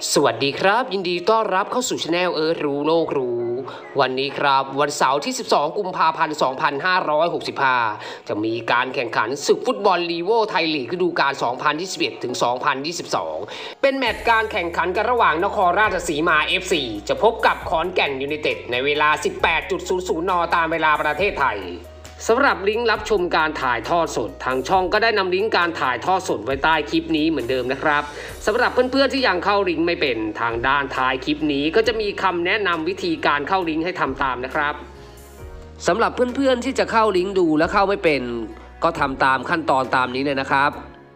สวัสดีครับยินดีต้อนรับเข้าสู่ช anel รู้โลกรู้วันนี้ครับวันเสาร์ที่ 12 กุมภาพันธ์ 2565 จะมีการแข่งขันศึกฟุตบอลลีโวไทยลีกฤดูกาล 2021 ถึง 2022 เป็นแมตช์การแข่งขันกันระหว่างนครราชสีมา FC จะพบกับขอนแก่นยูไนเต็ดในเวลา 18.00 น.ตามเวลาประเทศไทยสำหรับลิงก์รับชมการถ่ายทอดสดทางช่องก็ได้นำลิงก์การถ่ายทอดสดไว้ใต้คลิปนี้เหมือนเดิมนะครับสำหรับเพื่อนๆที่ยังเข้าลิงก์ไม่เป็นทางด้านท้ายคลิปนี้ก็จะมีคำแนะนำวิธีการเข้าลิงก์ให้ทำตามนะครับสำหรับเพื่อนๆที่จะเข้าลิงก์ดูและเข้าไม่เป็นก็ทำตามขั้นตอนตามนี้เลยนะครับ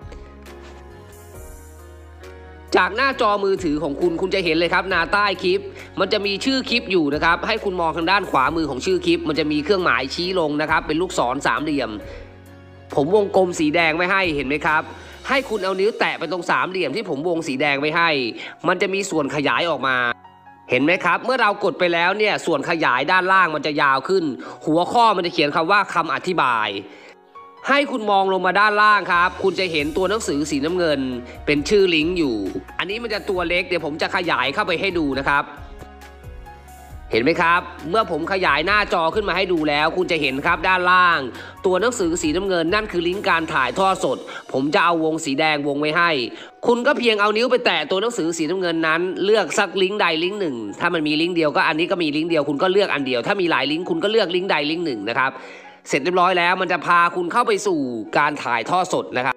จากหน้าจอมือถือของคุณจะเห็นเลยครับหน้าใต้คลิปมันจะมีชื่อคลิปอยู่นะครับให้คุณมองทางด้านขวามือของชื่อคลิปมันจะมีเครื่องหมายชี้ลงนะครับเป็นลูกศรสามเหลี่ยมผมวงกลมสีแดงไว้ให้เห็นไหมครับให้คุณเอานิ้วแตะไปตรงสามเหลี่ยมที่ผมวงสีแดงไว้ให้มันจะมีส่วนขยายออกมาเห็นไหมครับเมื่อเรากดไปแล้วเนี่ยส่วนขยายด้านล่างมันจะยาวขึ้นหัวข้อมันจะเขียนคำว่าคำอธิบายให้คุณมองลงมาด้านล่างครับคุณจะเห็นตัวหนังสือสีน้ำเงินเป็นชื่อลิงก์อยู่อันนี้มันจะตัวเล็กเดี๋ยวผมจะขยายเข้าไปให้ดูนะครับเห็นไหมครับเมื่อผมขยายหน้าจอขึ้นมาให้ดูแล้วคุณจะเห็นครับด้านล่างตัวหนังสือสีน้ำเงินนั่นคือลิงก์การถ่ายทอดสดผมจะเอาวงสีแดงวงไว้ให้คุณก็เพียงเอานิ้วไปแตะตัวหนังสือสีน้ำเงินนั้นเลือกสักลิงก์ใดลิงก์หนึ่งถ้ามันมีลิงก์เดียวก็อันนี้ก็มีลิงก์เดียวคุณก็เลือกอันเดียวถ้ามีหลายลิงก์คุณก็เลือกลิงก์ใดลิงก์หนึ่งนะครับเสร็จเรียบร้อยแล้วมันจะพาคุณเข้าไปสู่การถ่ายทอดสดนะครับ